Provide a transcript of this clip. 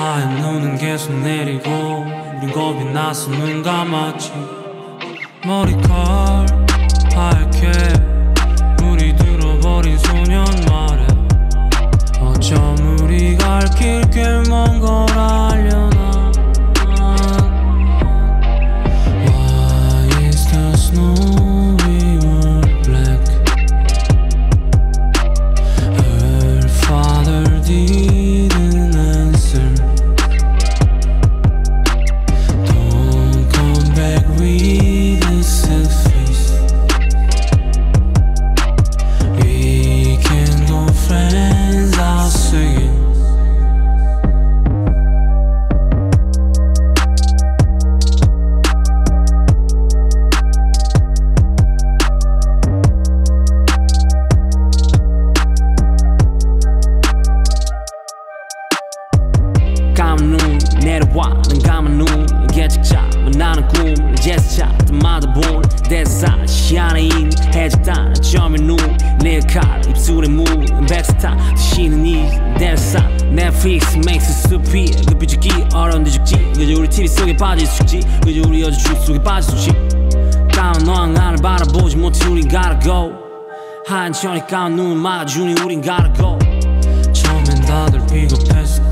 하얀 눈은 계속 내리고 우린 겁이 나서 눈 감았지. 머리칼 하얗게 물이 들어버린 소년 말에 어쩜 우리가 갈 길 꽤 먼 걸 알려나. Why is the snow we were black? Her father didn't answer. Don't come back with a sad face. We can go friends, I'll say it. 감은 눈 내려와 난 감은 눈 계측자 만나는 꿈 제스처 때마다 본 대사 시안에 있는 해적단 점의 눈 내 칼 입술에 묻은 백스타 드시는 이 대사 넷플릭스 makes it stupid 그 비추기 어려운데 죽지 그저 우리 TV 속에 빠질 숙지 그저 우리 여자 줄 속에 빠질 숙지 까만 너랑 나를 바라보지 못해 우린 gotta go 하얀 천이 까만 눈을 막아주니 우린 gotta go 처음엔 다들 비겁했어